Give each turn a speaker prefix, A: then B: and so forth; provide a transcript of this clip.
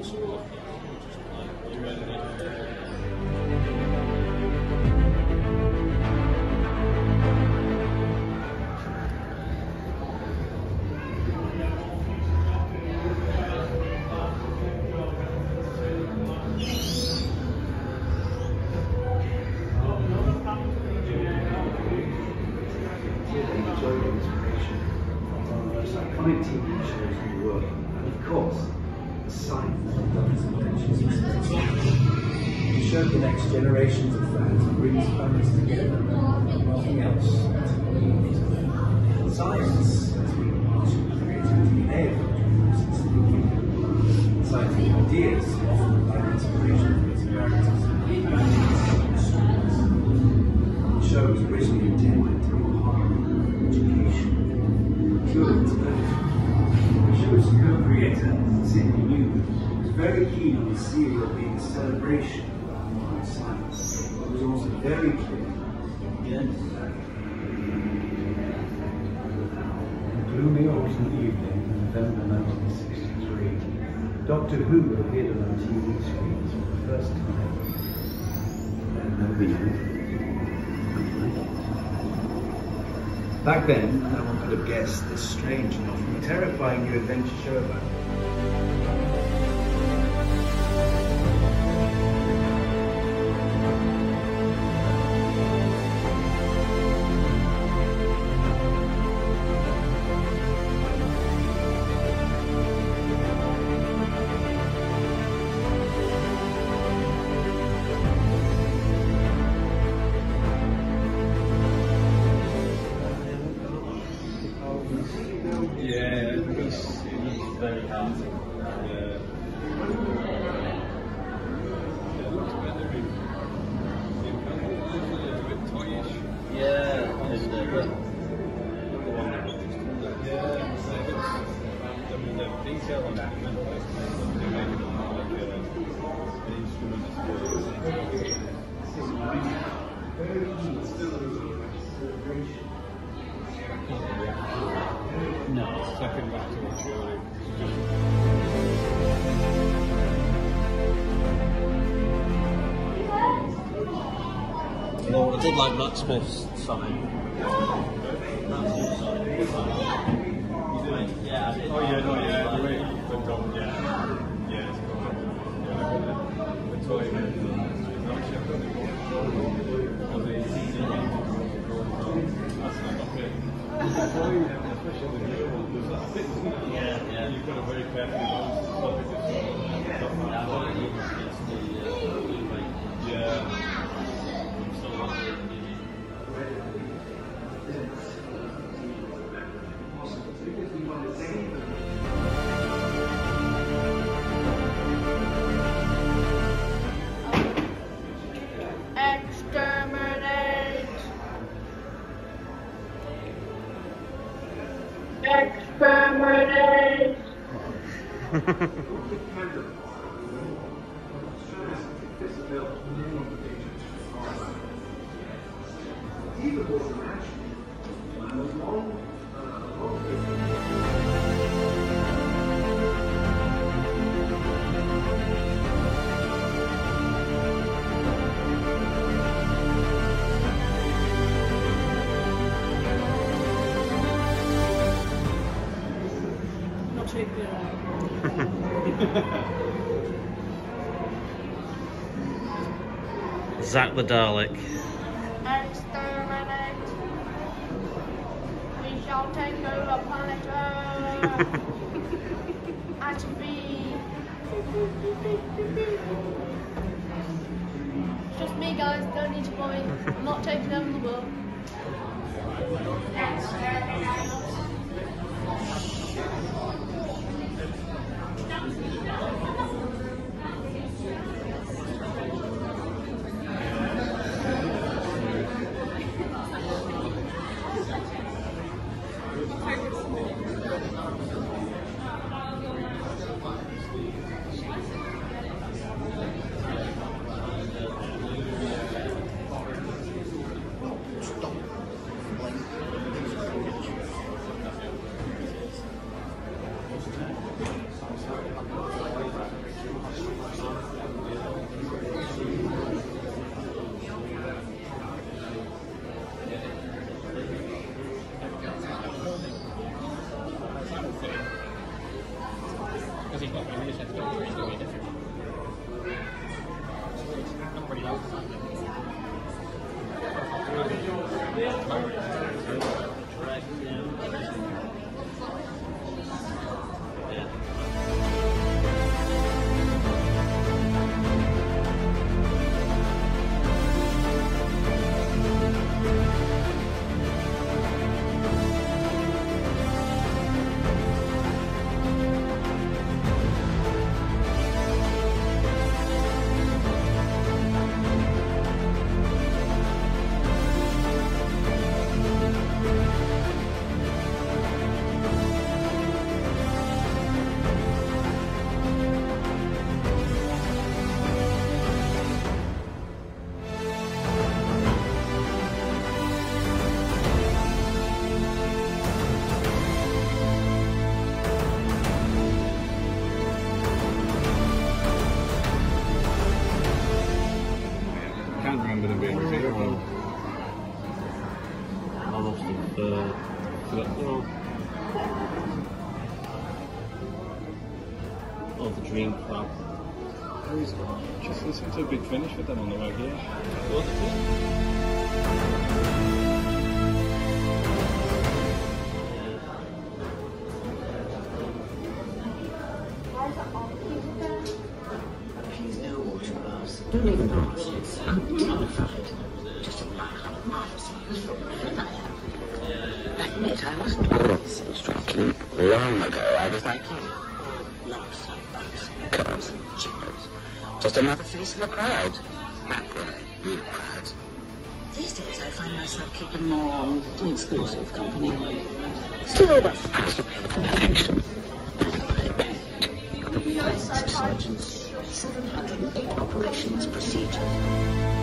A: Iconic TV shows in the world, and of course, the science of representations. The show connects generations of fans and brings families together. Nothing else. Science has been part of creativity in every since the beginning. Scientific ideas often provide inspiration for its characters and stories. The show was originally intended to be harmony, education, children's benefit. The show's co-creator, Sidney Newman, was very keen on the serial being a celebration of modern science. It was also very clear against that. On a gloomy autumn evening in November 1963, Doctor Who appeared on TV screens for the first time. Back then, no one could have guessed this strange and often terrifying new adventure show about
B: very hard. Detail on that. No, second back to what's really.
C: Well, I did like Matt Smith's sign. Yeah, I did.
B: Oh yeah, no, yeah, the way the dog, yeah, it's cool. The toy,
C: yeah.
B: You've got a very careful
D: Exterminate!
C: Zach the Dalek.
D: Exterminate! We shall take over planet Earth! And be... Just me, guys, don't need to worry. I'm not taking over the world.
C: Of the Dream Club.
B: Just listen to a big finish with them on the way here.
E: Please no water baths. Don't even ask. I'm terrified. Just a marvelous useful that I am. I admit I wasn't always so striking. Long ago I was like you. Lumps like bugs, curves and chippers. Just another face in the crowd. Not real crowds. These days I find myself keeping more exclusive company. Still, that's perfection. Surgeons, 708 operations procedures.